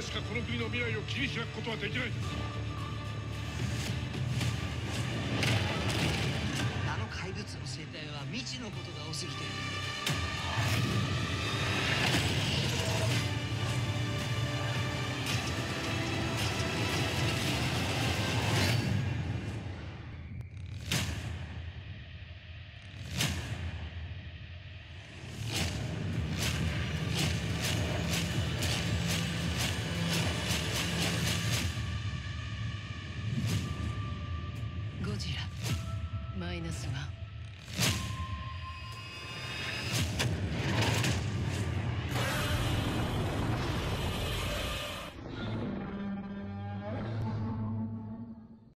しかこの国の未来を切り開くことはできない。 あの怪物の生態は未知のことが多すぎて。ゴジラマイナス1。